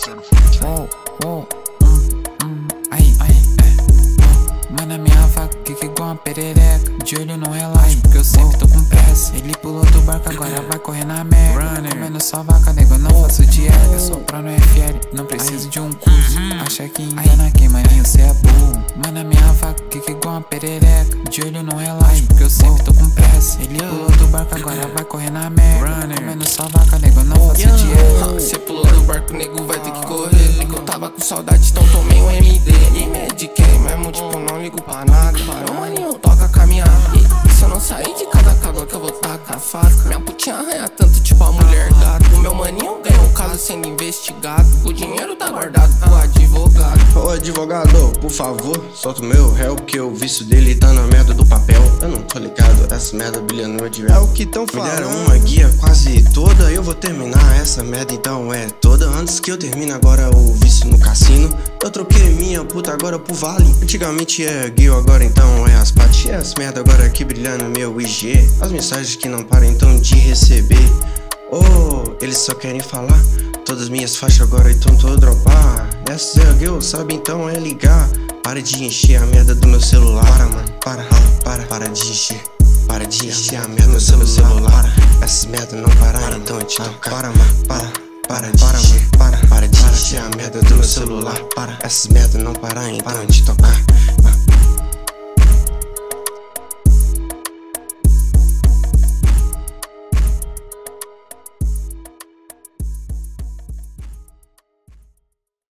Aí, mano, minha vaca que igual uma perereca. De olho no relógio, porque eu sempre tô com pressa. Ele pulou do barco, agora vai correr na merda. Comendo só vaca, nego, não faço dieta. Só pra no FL, não preciso de um curso. Acha que engana quem, maninho, cê é burro. Mano, minha vaca que igual uma perereca. De olho no relógio, porque eu sempre tô com pressa. Ele pulou do barco, agora vai correr na merda. Comendo só vaca, nego, não faço dieta. Cê pulou do barco, nego, vai ter que correr. É que eu tava com saudade, então tomei um MD. Me mediquei mesmo, tipo, não ligo pra nada. Meu maninho toca caminhar. Se eu não sair de cada cágua que eu vou tacar a faca. Minha putinha arranha tanto, tipo a mulher gato. O meu maninho ganhou um caso sendo investigado. O dinheiro tá guardado pro advogado. Ô advogado, por favor, solta o meu réu, que o vício dele tá na merda do papel. Eu não tô ligado, essa merda brilha no meu de É o que tão falando. Me deram uma guia quase toda, eu vou terminar essa merda então é toda. Antes que eu termine agora o vício no cassino. Eu troquei minha puta agora por vale. Antigamente é guio, agora então é as pates. É as merda agora que brilha no meu IG. As mensagens que não param então de receber. Oh, eles só querem falar. Todas minhas faixas agora então tô dropar. Essa é a guio, sabe então é ligar. Para de encher a merda do meu celular. Para, mano, para de encher. Para de encher a merda do meu celular. Essas merda não parar então é te tocar. Para, mano, para de encher a merda do meu celular. Essas merda não parar então é te tocar.